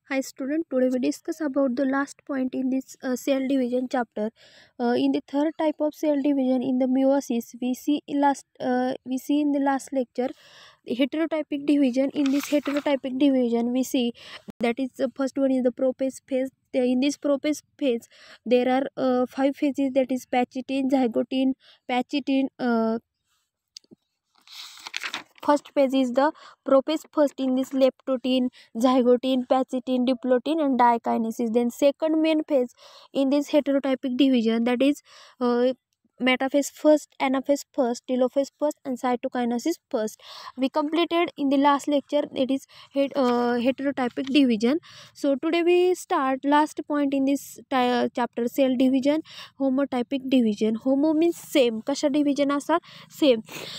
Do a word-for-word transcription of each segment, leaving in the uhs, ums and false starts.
Hi student, today we discuss about the last point in this uh, cell division chapter. Uh, in the third type of cell division in the meiosis, we see in last uh, we see in the last lecture heterotypic division. In this heterotypic division, we see that is the first one is the prophase phase. In this prophase phase, there are uh, five phases, that is pachytene, zygote, pachytene. Uh, First phase is the prophase first in this leptotene, zygote, pachytene, diplotin and dikinesis. Then second main phase in this heterotypic division, that is uh, metaphase first, anaphase first, telophase first and cytokinesis first. We completed in the last lecture, it is het uh, heterotypic division. So today we start last point in this chapter, cell division, homotypic division. Homo means same, कशा division असतात same.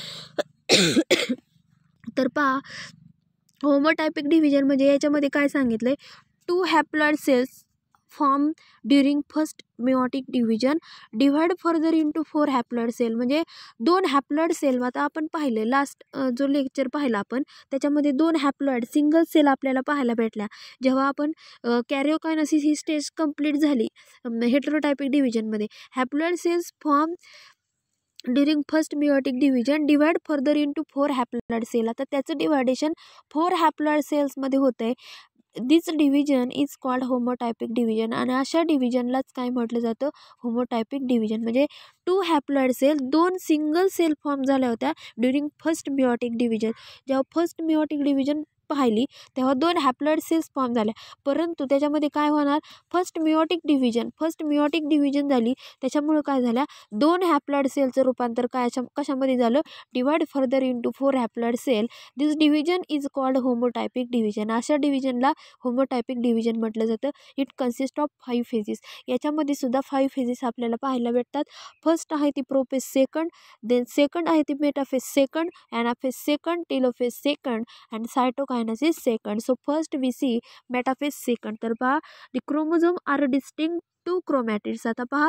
तर पहा, होमोटायपिक division म्हणजे याच्यामध्ये काय सांगितलंय, two haploid cells form during first meiotic division divide further into four haploid cell. म्हणजे दोन हॅप्लॉइड सेल, आता आपण पाहिले लास्ट जो लेक्चर पाहिला आपण त्याच्यामध्ये दोन हॅप्लॉइड सिंगल सेल आपल्याला पाहायला भेटल्या. जेव्हा आपण कॅरिओकायनेसिस ही स्टेज कंप्लीट झाली हेटेरोटायपिक डिव्हिजनमध्ये, haploid cells form during first meiotic division divide further into four haploid cell. आता त्याचं डिवायडेशन फोर हॅप्लॉइड सेल्समध्ये होतं आहे. This division is called homotypic division. आणि अशा डिव्हिजनलाच काय म्हटलं जातं, होमोटायपिक डिव्हिजन. म्हणजे टू हॅप्लॉइड सेल, दोन सिंगल सेल फॉर्म झाल्या होत्या ड्युरिंग फर्स्ट मेयोटिक डिव्हिजन. जेव्हा फर्स्ट मेयोटिक डिव्हिजन पाहिली तेव्हा दोन हॅप्लॉइड सेल्स फॉर्म झाल्या, परंतु त्याच्यामध्ये काय होणार, first meiotic division first meiotic division झाली, त्याच्यामुळे काय झाल्या, दोन हॅप्लॉइड सेलचं रूपांतर काय कशामध्ये झालं, divide further into four haploid cell. This division is called homotypic division. अशा डिव्हिजनला होमोटायपिक डिव्हिजन म्हटलं जातं. It consist of five phases. याच्यामध्ये सुद्धा फाईव्ह फेजेस आपल्याला पाहायला भेटतात. फर्स्ट आहे ती प्रोफेज सेकंड, देन सेकंड आहे ती metaphase second, anaphase second, telophase second and cytokinesis second. So first we see metaphase second. तर पहा, the chromosome are distinct two chromatids. आता पहा,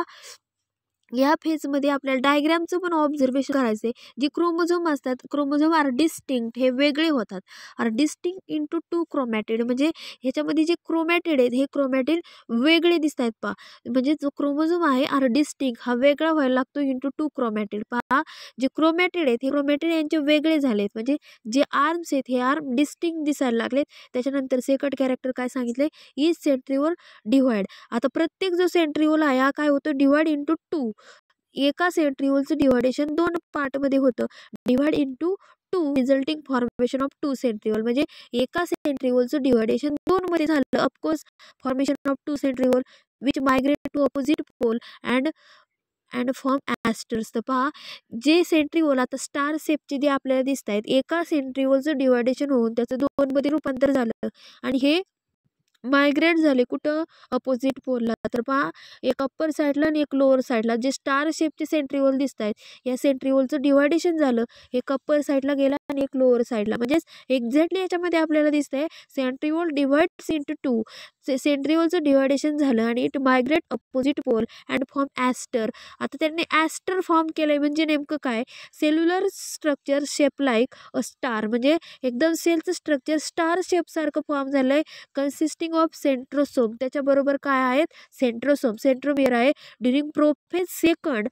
या फेजमध्ये आपल्याला डायग्रामचं पण ऑब्झर्वेशन करायचं आहे. जे क्रोमोझोम असतात, क्रोमोझोम आर डिस्टिंक्ट, हे वेगळे होतात. Are distinct into two chromatid, म्हणजे ह्याच्यामध्ये जे क्रोमॅटिड आहेत हे क्रोमॅटिड वेगळे दिसत आहेत. पहा, म्हणजे जो क्रोमोझोम आहे आर डिस्टिंक्ट हा वेगळा व्हायला लागतो इंटू टू क्रोमॅटिड. पहा, जे क्रोमॅटिड आहेत हे क्रोमॅटिड यांचे वेगळे झालेत, म्हणजे जे आर्म्स आहेत हे आर्म डिस्टिंक्ट दिसायला लागलेत. त्याच्यानंतर सेकंड कॅरेक्टर काय सांगितले, इज सेंट्रिओल डिव्हाइड. आता प्रत्येक जो सेंट्रिओल आहे हा काय होतो, डिवाइड इंटू टू. एका सेंट्रिओलचं डिव्हायडेशन दोन पार्टमध्ये होतं, divide into two resulting formation of two centriole. म्हणजे एका सेंट्रिओलचं डिव्हायडेशन दोन मध्ये झालं. Of course formation of two centriole which migrate to opposite pole and and form asters. तर पहा, जे सेंट्रिओल आता स्टार शेपचे जे आपल्याला दिसत आहेत, एका सेंट्रिओलचं डिव्हायडेशन होऊन त्याचं दोन मध्ये रूपांतर झालं आणि हे मायग्रेट झाले कुठं, अपोजिट पोलला. तर पहा, एक अप्पर साईडला आणि एक लोअर साईडला जे स्टार शेपचे सेंट्रिओल दिसत आहेत, या सेंट्रिओलचं डिव्हायडेशन झालं, एक अप्पर साईडला गेला आणि एक लोअर साईडला. म्हणजेच एक्झॅक्टली याच्यामध्ये आपल्याला दिसतंय सेंट्रिओल डिवाइड्स इंटू टू. सेंट्रिओलचं डिव्हायडेशन झालं आणि it migrate opposite pole and form aster. आता त्यांनी ॲस्टर फॉर्म केलंय, म्हणजे नेमकं काय, cellular structure shape like a star. म्हणजे एकदम सेलचं स्ट्रक्चर स्टार शेपसारखं फॉर्म झालंय, कन्सिस्टिंग ऑफ सेंट्रोसोम. त्याच्याबरोबर काय आहेत, सेंट्रोसोम, सेंट्रोमियर आहे. ड्युरिंग प्रोफेज सेकंड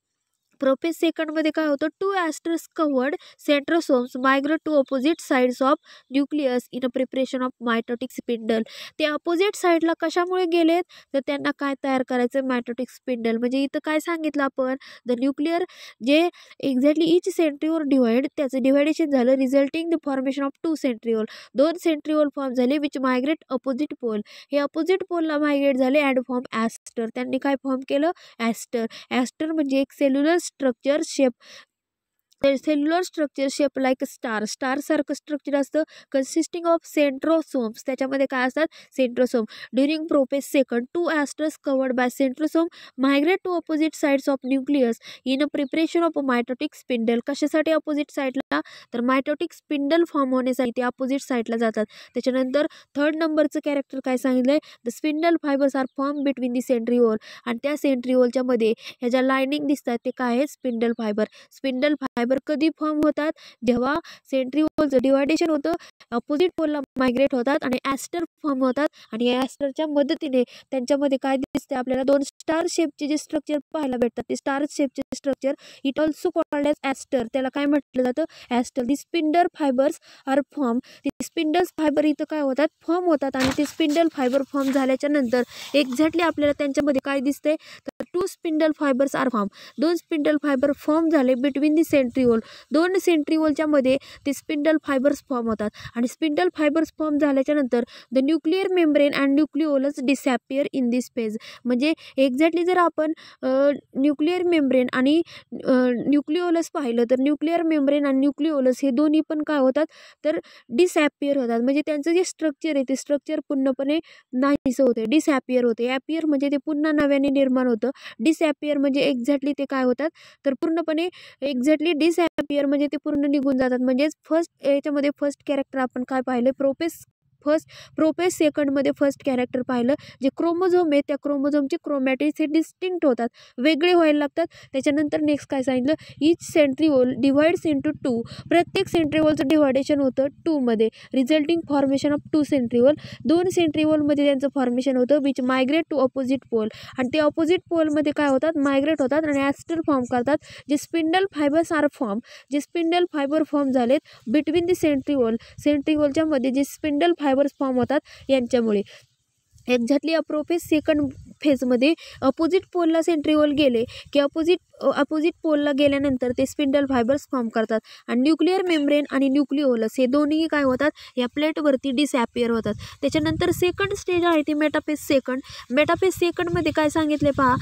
प्रोफेज सेकंडमध्ये काय होतं, two asters covered centrosomes migrate to opposite sides of nucleus in a preparation of mitotic spindle. ते अपोजिट साईडला कशामुळे गेलेत, तर त्यांना काय तयार करायचं, मायटोटिक स्पिंडल. म्हणजे इथं काय सांगितलं आपण, द न्यूक्लियर जे एक्झॅक्टली इच सेंट्रिओल डिवाइड, त्याचं डिव्हायडेशन झालं, resulting the formation of two centriole. दोन सेंट्रिओल फॉर्म झाले विच मायग्रेट अपोजिट पोल. हे अपोजिट पोलला मायग्रेट झाले अँड फॉर्म ॲस्टर. त्यांनी काय फॉर्म केलं, ॲस्टर. ॲस्टर म्हणजे एक cellular structure shape, cellular structure shape like star, star सारखं स्ट्रक्चर असतं, कन्सिस्टिंग ऑफ सेंट्रोसोम्स. त्याच्यामध्ये काय असतात, centrosome. During prophase second two asters covered bye centrosome migrate to opposite sides of nucleus in a preparation of a mitotic spindle. कशासाठी opposite साईडला, तर mitotic spindle form होण्यासाठी ते अपोजिट साईडला जातात. त्याच्यानंतर थर्ड नंबरचं कॅरेक्टर काय सांगितलंय, the spindle fibres are form between the centriole. आणि त्या सेंट्रिओलच्या मध्ये ह्या ज्या लायनिंग दिसतात ते काय आहे, spindle fibre. Spindle fibre fibre कधी फॉर्म होतात, जेव्हा सेंट्रिओलचं डिवायडेशन होतं, अपोजिट पोलला मायग्रेट होतात आणि ॲस्टर फॉर्म होतात आणि या ॲस्टरच्या मदतीने त्यांच्यामध्ये काय दिसते आपल्याला, दोन स्टार शेपचे जे स्ट्रक्चर पाहायला भेटतात ते स्टार शेपचे structure it also called as aster, त्याला काय म्हटलं जातं, aster. The spindle fibres are form, ती स्पिंडल फायबर इथं काय होतात, फॉर्म होतात आणि ते स्पिंडल फायबर फॉर्म झाल्याच्या नंतर एक्झॅक्टली आपल्याला त्यांच्यामध्ये काय दिसते, तर two spindle fibres are form, दोन स्पिंडल फायबर फॉर्म झाले बिटवीन दी सेंट्रिओल, दोन सेंट्रिओलच्या मध्ये ते स्पिंडल फायबर्स फॉर्म होतात आणि स्पिंडल फायबर्स फॉर्म झाल्याच्या नंतर the nuclear membrane and nucleolus disappear in this phase. म्हणजे एक्झॅक्टली जर आपण न्यूक्लिअर मेम्ब्रेन आणि न्यूक्लिओलस पाहिलं तर न्यूक्लिअर मेम्ब्रेन आणि न्यूक्लिओलस हे दोन्ही पण काय होतात, तर डिसॅपियर होतात. म्हणजे त्यांचं जे स्ट्रक्चर आहे ते स्ट्रक्चर पूर्णपणे नाहीसं होते, डिसॅपियर होते. ॲपियर म्हणजे ते पुन्हा नव्याने निर्माण होतं, डिसॅपियर म्हणजे एक्झॅक्टली ते काय होतात, तर पूर्णपणे एक्झॅक्टली डिसॅपियर म्हणजे ते पूर्ण निघून जातात. म्हणजेच फर्स्ट याच्यामध्ये फर्स्ट कॅरेक्टर आपण काय पाहिलं, प्रोपेस फर्स्ट प्रोपेस सेकंडमध्ये फर्स्ट कॅरेक्टर पाहिलं, जे क्रोमोझोम आहे त्या क्रोमोझोमचे क्रोमॅटिड्स हे डिस्टिंक्ट होतात, वेगळे व्हायला लागतात. त्याच्यानंतर नेक्स्ट काय सांगितलं, each centriole divides into two, प्रत्येक सेंट्रिओलचं डिवायडेशन होतं टूमध्ये, resulting formation of two centriole, दोन सेंट्रिओलमध्ये त्यांचं फॉर्मेशन होतं which migrate to opposite pole, आणि ते अपोजिट पोलमध्ये काय होतात, मायग्रेट होतात आणि ॲस्टर फॉर्म करतात. जे स्पिंडल फायबर्स आर फॉर्म, जे स्पिंडल फायबर फॉर्म झालेत बिटवीन दी सेंट्रिओल, सेंट्रिओलच्या मध्ये जे स्पिंडल फायबर्स फॉर्म होतात यांच्यामुळे. एक्झॅक्टली प्रोपेस सेकंड फेजमध्ये अपोजिट पोलला सेंट्रिओल गेले की अपोजिट अपोजिट पोलला गेल्यानंतर ते स्पिंडल फायबर्स फॉर्म करतात आणि न्यूक्लिअर मेम्ब्रेन आणि न्यूक्लिओलस हे दोन्ही काय होतात, या प्लेटवरती डिसॅपियर होतात. त्याच्यानंतर सेकंड स्टेज आहे ती मेटाफेज सेकंड. मेटाफेज सेकंडमध्ये काय सांगितले पहा,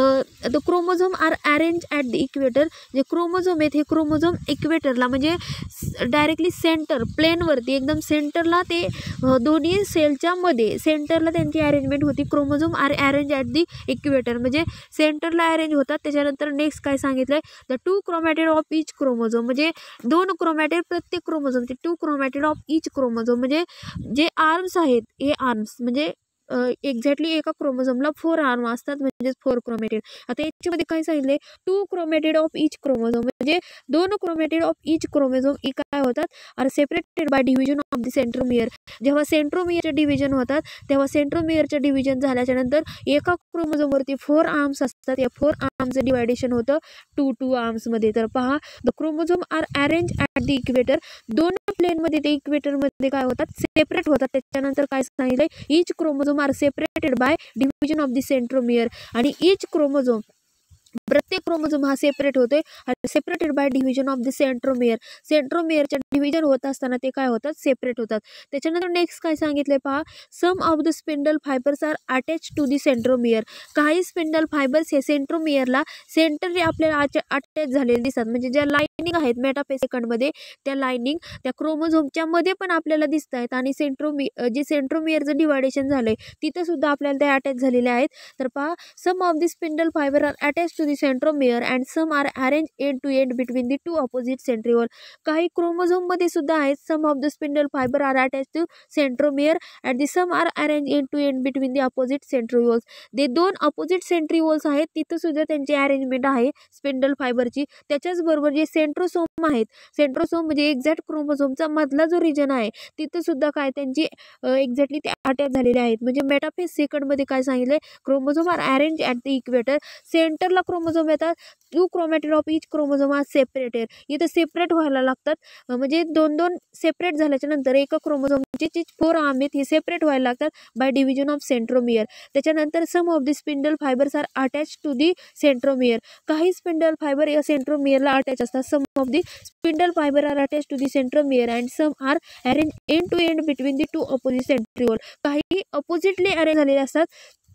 the chromosome are arrange at the equator, जे क्रोमोझोम आहेत हे क्रोमोझोम इक्वेटरला म्हणजे डायरेक्टली सेंटर प्लेनवरती एकदम सेंटरला ते दोन्ही सेलच्या मध्ये सेंटरला त्यांची अरेंजमेंट होती. Chromosome are arrange at the equator म्हणजे सेंटरला अरेंज होतात. त्याच्यानंतर नेक्स्ट काय सांगितलंय, the two chromatid of each chromosome, म्हणजे दोन क्रोमॅटिड प्रत्येक क्रोमोझोमचे, two chromatid of each chromosome म्हणजे जे आर्म्स आहेत हे आर्म्स म्हणजे एक्झॅक्टली एका क्रोमोझोमला फोर आर्म असतात म्हणजेच फोर क्रोमॅटिड. आता याच्यामध्ये काय सांगितले, two chromatid of each chromosome म्हणजे दोन क्रोमॅटिड ऑफ इच क्रोमोझोम ही काय होतात, are separated by division of the centromere. जेव्हा सेंट्रोमियरचे डिव्हिजन होतात तेव्हा सेंट्रोमियरचे डिव्हिजन झाल्याच्या नंतर एका क्रोमोझोमवरती फोर आर्म्स असतात, या फोर आर्म्सचं डिवायडेशन होतं टू टू आर्म्समध्ये. तर पहा, the chromosome are arrange at the equator, दोन प्लेनमध्ये ते इक्वेटरमध्ये काय होतात, सेपरेट होतात. त्याच्यानंतर काय सांगितलंय, each chromosome are separated by division of the centromere, आणि इच क्रोमोझोम प्रत्येक क्रोमोझोम हा सेपरेट होतोय separated by division of the centromere, सेंट्रोमियरच्या डिव्हिजन होत असताना ते काय होतात, सेपरेट होतात. त्याच्यानंतर नेक्स्ट काय सांगितलंय पहा, some of the spindle fibres are attach to the centromere, काही स्पिंडल फायबर्स हे सेंट्रोमियरला सेंटरली आपल्याला अटॅच झालेले दिसतात. म्हणजे ज्या लाईनिंग आहेत मेटाफेज सेकंडमध्ये त्या लाईनिंग त्या क्रोमोझोमच्या मध्ये पण आपल्याला दिसत आहेत आणि सेंट्रोमि जे सेंट्रोमियरचं डिवायडेशन झालंय तिथं सुद्धा आपल्याला ते अटॅच झालेले आहेत. तर पहा, some of the spindle fibre are attach to the centromere and some are arrange end to end between the two opposite centriole, काही क्रोमोझोम मध्ये सुद्धा आहेत. Some of the spindle fibre are attach to centromere and the some are arrange end to end between the opposite centrioles, ते दोन opposite centrioles आहेत तिथं सुद्धा त्यांची अरेंजमेंट आहे स्पिंडल फायबरची. त्याच्याच बरोबर जे सेंट्रोसोम आहेत, सेंट्रोसोम म्हणजे एक्झॅक्ट क्रोमोझोमचा मधला जो रिजन आहे तिथं सुद्धा काय त्यांची एक्झॅक्टली ते अटॅच झालेले आहेत. म्हणजे मेटाफेज सेकंडमध्ये काय सांगितलंय, chromosome are arrange at the equator, सेंटरला क्रोमोझोम येतात, two chromatid of each chromosome are separated, इथं सेपरेट व्हायला लागतात. म्हणजे दोन दोन सेपरेट झाल्याच्या नंतर एका क्रोमोझोमचे जे फोर आर्म आहेत हे सेपरेट व्हायला लागतात बाय डिव्हिजन ऑफ सेंट्रोमियर. त्याच्यानंतर some of the spindle fibres are attach to the centromere, काही स्पिंडल फायबर या सेंट्रोमियरला अटॅच असतात. Some of the spindle fibre are attach to the centromere and some are arrange end to end between the two opposite centriole, काही oppositely arrange झालेले असतात.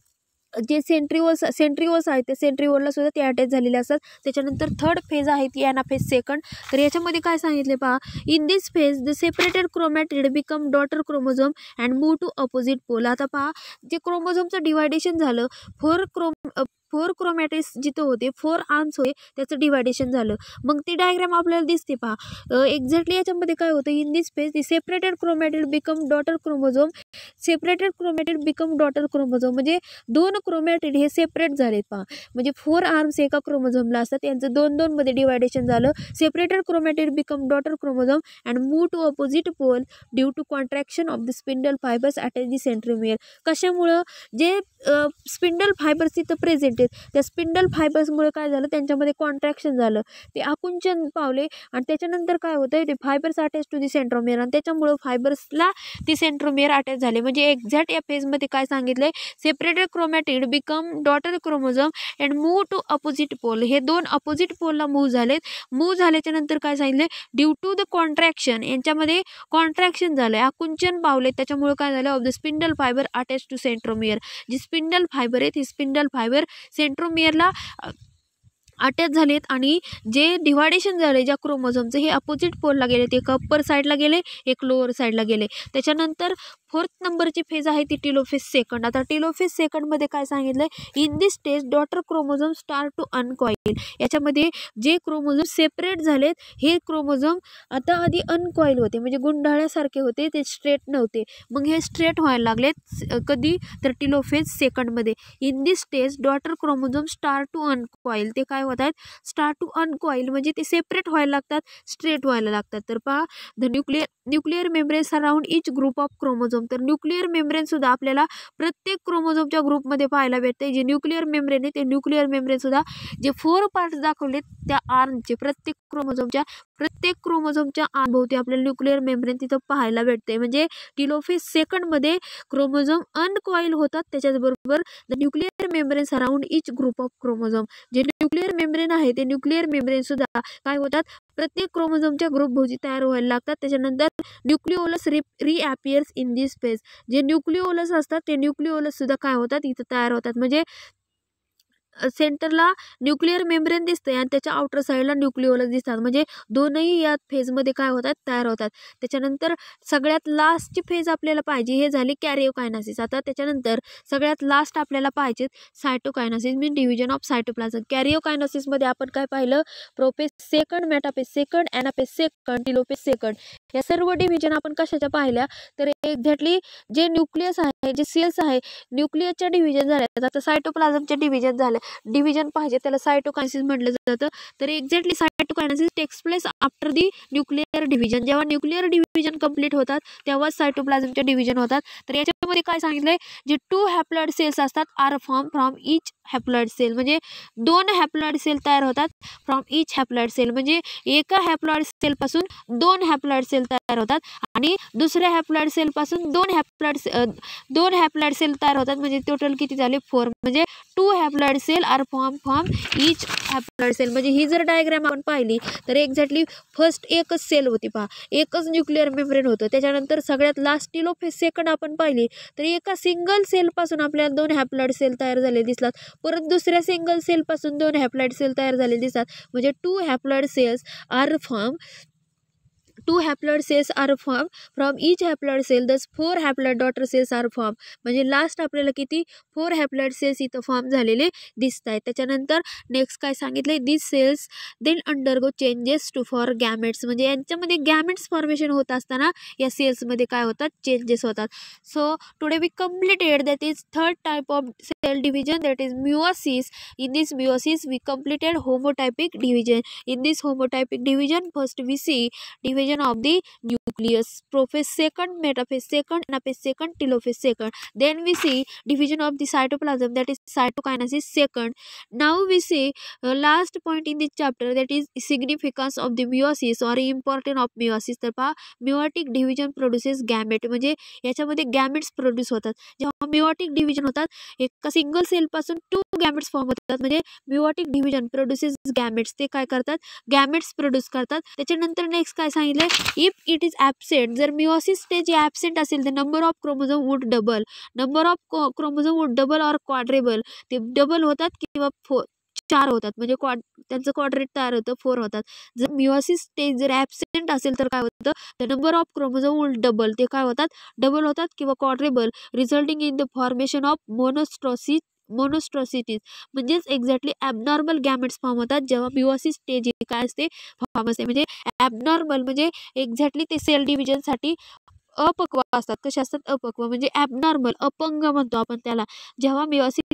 जे centrioles centrioles आहेत ते सेंट्रिओलला सुद्धा ते अटॅच झालेले असतात. त्याच्यानंतर थर्ड फेज आहे ती ॲनाफेज सेकंड. तर याच्यामध्ये काय सांगितले पहा, in this phase the separated chromatid become daughter chromosome and move to opposite pole. आता पहा, जे क्रोमोझोमचं डिवायडेशन झालं, फोर क्रोम फोर क्रोमॅटिड्स जिथं होते, फोर आर्म्स होते, त्याचं डिवायडेशन झालं. मग ती डायग्राम आपल्याला दिसते पहा. एक्झॅक्टली याच्यामध्ये काय होतं, in this phase the separated chromatid become daughter chromosome, separated chromatid become daughter chromosome, म्हणजे दोन क्रोमॅटिड हे सेपरेट झालेत पहा. म्हणजे फोर आर्म्स एका क्रोमोझोमला असतात, यांचं दोन दोन मध्ये डिवायडेशन झालं. Separated chromatid become daughter chromosome and move to opposite pole due to contraction of the spindle fibres attach the centromere. कशामुळं, जे स्पिंडल फायबर्स तिथं प्रेझेंट आहेत, त्या स्पिंडल फायबर्समुळे काय झालं, त्यांच्यामध्ये कॉन्ट्रॅक्शन झालं, ते आकुंचन पावले आणि त्याच्यानंतर काय होतं, ते fibres attach to the centromere आणि त्याच्यामुळं फायबर्सला ती सेंट्रोमियर अटॅच झाले. म्हणजे एक्झॅक्ट या फेजमध्ये काय सांगितलंय, separated chromatid become daughter chromosome and move to opposite pole, हे दोन अपोजिट पोलला मूव्ह झालेत. मूव्ह झाल्याच्या नंतर काय सांगितलं, ड्यू टू द कॉन्ट्रॅक्शन, यांच्यामध्ये कॉन्ट्रॅक्शन झालंय, आकुंचन पावले, त्याच्यामुळे काय झालं, of the spindle fibre attach to centromere, जी स्पिंडल फायबर आहेत ही स्पिंडल फायबर सेंट्रोमियरला अटॅच झालेत आणि जे डिवायडेशन झाले ज्या क्रोमोझोमचं, हे अपोजिट पोलला गेले, ते एक अप्पर साईडला गेले, एक लोअर साईडला गेले. त्याच्यानंतर फोर्थ नंबरची फेज आहे ती टिलोफेज सेकंड. आता टिलोफेज सेकंडमध्ये काय सांगितलं, in this stage daughter chromosome start to uncoil, याच्यामध्ये जे क्रोमोझोम सेपरेट झालेत, हे क्रोमोझोम आता आधी अनकॉईल होते, म्हणजे गुंडाळ्यासारखे होते, ते स्ट्रेट नव्हते, मग हे स्ट्रेट व्हायला लागलेत. कधी, तर टिलोफेज सेकंडमध्ये. In this stage daughter chromosome start to uncoil, ते काय होत आहेत, स्टार्ट टू अनकॉईल, म्हणजे ते सेपरेट व्हायला लागतात, स्ट्रेट व्हायला लागतात. तर पहा, the nuclear nuclear membrane around each group of chromosome, तर न्यूक्लियर मेम्ब्रेन सुद्धा आपल्याला प्रत्येक क्रोमोझोमच्या ग्रुपमध्ये पाहायला भेटते. जे न्यूक्लियर मेम्ब्रेन आहे, ते न्यूक्लियर मेम्ब्रेन सुद्धा जे फोर पार्ट्स दाखवलेत त्या आर्मचे, प्रत्येक क्रोमोझोमच्या प्रत्येक क्रोमोझोमच्या आरभोवती आपल्याला न्यूक्लियर मेम्ब्रेन तिथं पाहायला भेटते. म्हणजे टिलोफेज सेकंडमध्ये क्रोमोझोम अनकॉईल होतात, त्याच्याबरोबर the nuclear membrane around each group of chromosome, जे न्यूक्लियर मेम्ब्रेन आहे ते न्यूक्लियर मेम्ब्रेन सुद्धा काय होतात, प्रत्येक क्रोमोझोमच्या ग्रुप भोवती तयार व्हायला लागतात. त्याच्यानंतर nucleolus re reappears in this phase, जे न्यूक्लिओलस असतात ते न्यूक्लिओलस सुद्धा काय होतात, इथं तयार होतात. म्हणजे सेंटरला न्यूक्लियर मेम्ब्रेन दिसते आणि त्याच्या आउटर साईडला न्यूक्लिओलस दिसतात, म्हणजे दोनही या फेजमध्ये काय होतात, तयार होतात. त्याच्यानंतर सगळ्यात लास्टची फेज आपल्याला पाहिजे, हे झाली कॅरिओकायनासिस. आता त्याच्यानंतर सगळ्यात लास्ट आपल्याला पाहिजे cytokinesis, mean division of cytoplasm. कॅरिओकायनासिसमध्ये आपण काय पाहिलं, prophase second, metaphase second, anaphase second, telophase second, या सर्व डिव्हिजन आपण कशाच्या पाहिल्या, तर एक्झॅक्टली जे न्यूक्लियस आहे, जे सेल्स आहे, न्यूक्लियसच्या डिव्हिजन झाल्या, आता सायटोप्लाझमच्या डिव्हिजन झाल्या, डिव्हिजन पाहिजे त्याला सायटोकायनासिस म्हटलं जातं. तर exactly cytokinesis takes place after the nuclear division, जेव्हा न्यूक्लियर डिव्हिजन कंप्लीट होतात तेव्हा सायटोप्लाझमच्या डिव्हिजन होतात. तर याच्यामध्ये काय सांगितलंय, जे टू हॅप्लॉइड सेल्स असतात are form from each haploid cell, म्हणजे दोन हॅप्लॉइड सेल तयार होतात फ्रॉम इच हॅप्लॉइड सेल, म्हणजे एका हॅप्लॉइड सेल पासून दोन हॅप्लॉइड सेल तयार होतात आणि दुसऱ्या हॅप्लॉइड सेल पासून दोन हॅप्लॉइड दोन हॅप्लॉइड सेल तयार होतात, म्हणजे टोटल किती झाले, फोर. म्हणजे two haploid cell are form from each haploid cell. म्हणजे ही जर डायग्राम आपण पाहिली तर एक्झॅक्टली फर्स्ट एकच सेल होती पहा, एकच न्यूक्लियर मेम्ब्रेन होतं. त्याच्यानंतर सगळ्यात लास्ट टिलोफेज सेकंड आपण पाहिली तर एका सिंगल सेल पासून आपल्याला दोन हॅप्लॉइड सेल तयार झाले दिसतात, परत दुसऱ्या सिंगल सेल पासून दोन हॅप्लॉइड सेल तयार झाले दिसतात. म्हणजे two haploid cells are form two haploid cells are form from each haploid cell, thus four haploid daughter cells are form. म्हणजे लास्ट आपल्याला किती, फोर हॅप्लॉइड सेल्स इथं फॉर्म झालेले दिसत आहेत. त्याच्यानंतर नेक्स्ट काय सांगितलंय, this cells then undergo changes to for gametes, म्हणजे यांच्यामध्ये गॅमेट्स फॉर्मेशन होत असताना या सेल्समध्ये काय होतात, चेंजेस होतात. So today we completed that is third type of cell division, that is meiosis. In this meiosis we completed homotypic division. In this homotypic division first we see division of the nucleus, prophase second, metaphase second, anaphase second, telophase second. Then we see division of the cytoplasm, that is cytokinesis second. Now we see uh, last point in this chapter, that is significance of the meiosis or importance of meiosis. तर पहा, meiotic division produces gamete, म्हणजे याच्यामध्ये gametes produce होतात. जेव्हा meiotic division होतात एका single cell पासून two gametes form होतात, म्हणजे meiotic डिव्हिजन प्रोड्यूसेस गॅमेट्स, ते काय करतात, गॅमेट्स प्रोड्यूस करतात. त्याच्यानंतर नेक्स्ट काय सांगितलं, इफ इट इज ॲबसेंट, जर मिओसिस स्टेज ॲबसेंट असेल तर number of chromosome would double, number of chromosome would double or quadruple, ते डबल होतात किंवा फोर चार होतात, म्हणजे क्वाड त्यांचं क्वाड्रेट तयार होतं, फोर होतात. जर मिओसिस स्टेज जर ॲबसेंट असेल तर काय होतं, the number of chromosome would double, ते काय होतात, डबल होतात किंवा quadruple, resulting in the formation of monstrosis monstrosities म्हणजेच एक्झॅक्टली ॲबनॉर्मल गॅमेट्स फॉर्म होतात जेव्हा मिओसिस स्टेज काय असते फॉर्म असते. म्हणजे ॲबनॉर्मल म्हणजे एक्झॅक्टली ते सेल डिव्हिजनसाठी अपक्व असतात. कसे असतात? अपक्व म्हणजे ॲबनॉर्मल, अपंग म्हणतो आपण त्याला. जेव्हा मिओसिस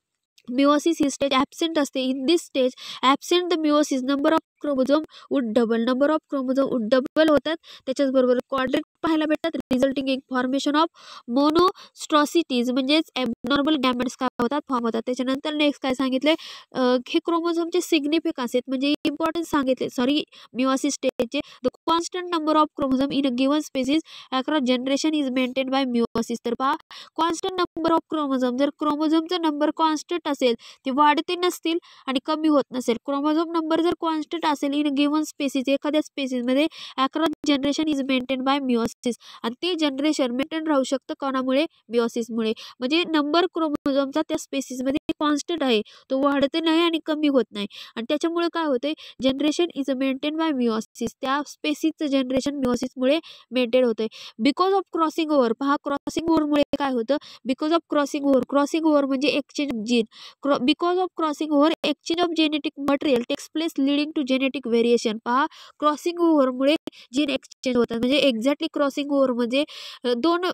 मिओसिस ही स्टेज ॲबसेंट असते. In this stage absent the meiosis number of chromosome would double. Number of chromosome would double होतात. त्याच्याचबरोबर क्वाड्रेट पाहायला भेटतात, resulting in formation of monstrosities म्हणजेच ॲबनॉर्मल गॅमेट्स काय होतात? फॉर्म होतात. त्याच्यानंतर नेक्स्ट काय सांगितले? हे क्रोमोझोमचे सिग्निफिकन्स आहेत म्हणजे इम्पॉर्टन्स सांगितले. सॉरी मिओसिस स्टेजचे. The constant number of chromosome in a given species across generation is maintain by meiosis. तर पहा कॉन्स्टंट नंबर ऑफ क्रोमोझोम, जर क्रोमोझोमचा नंबर कॉन्स्टंट असेल ते वाढते नसतील आणि कमी होत नसेल. क्रोमोझोम नंबर जर कॉन्स्टंट असेल इन गिवन स्पेसिस एखाद्या स्पेसिसमध्ये across generation is maintain by meiosis. आणि ते जनरेशन मेंटेन राहू शकतं कोणामुळे? मिओसिसमुळे. म्हणजे नंबर क्रोमोझोमचा त्या स्पेसिसमध्ये कॉन्स्टंट आहे, तो वाढते नाही आणि कमी होत नाही. आणि त्याच्यामुळे काय होते? Generation is maintain by meiosis. त्या स्पेसिसचं जनरेशन मिओसिसमुळे मेंटेन होते. Because of crossing over. पहा क्रॉसिंग ओव्हरमुळे काय होतं? Because of crossing over. Crossing over म्हणजे exchange of gene. Because of crossing over exchange of genetic material takes place leading to genetic variation. पहा क्रॉसिंग ओव्हरमुळे gene exchange होतात. म्हणजे exactly crossing over म्हणजे दोन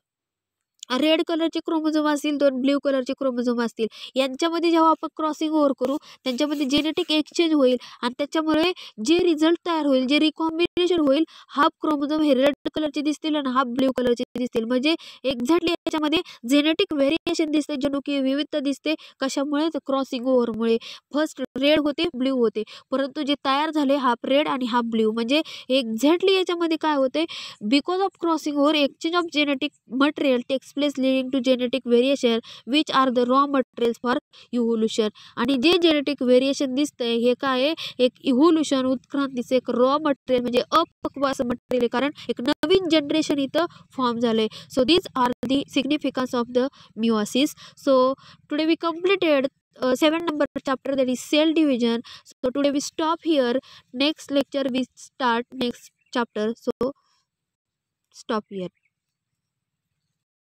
रेड कलरचे क्रोमोझोम असतील, दोन ब्ल्यू कलरचे क्रोमोझोम असतील, यांच्यामध्ये जेव्हा आपण क्रॉसिंग ओव्हर करू त्यांच्यामध्ये जेनेटिक एक्सचेंज होईल आणि त्याच्यामुळे जे रिझल्ट तयार होईल, जे रिकॉम्बिनेशन होईल, हाफ क्रोमोझोम हे रेड कलरचे दिसतील आणि हाफ ब्ल्यू कलरचे दिसतील. म्हणजे एक्झॅक्टली याच्यामध्ये जेनेटिक व्हेरिएशन दिसते, जनुकीय विविधता दिसते. कशामुळे? तर क्रॉसिंग ओव्हरमुळे. फर्स्ट रेड होते, ब्ल्यू होते, परंतु जे तयार झाले हाफ रेड आणि हाफ ब्ल्यू. म्हणजे एक्झॅक्टली याच्यामध्ये काय होते? Because of crossing over exchange of genetic material takes place leading to genetic variation which are the raw materials for evolution. आणि जे जेनेटिक व्हेरिएशन दिसतंय हे काय आहे? एक इव्होल्युशन, उत्क्रांतीचे एक रॉ मटेरियल म्हणजे अपक्व असं मटेरियल आहे, कारण एक नवीन जनरेशन इथं फॉर्म झालंय. So these are the significance of the meiosis. So today we completed uh, seven number chapter, that is cell division. So today we stop here. Next lecture we start next chapter. So stop here.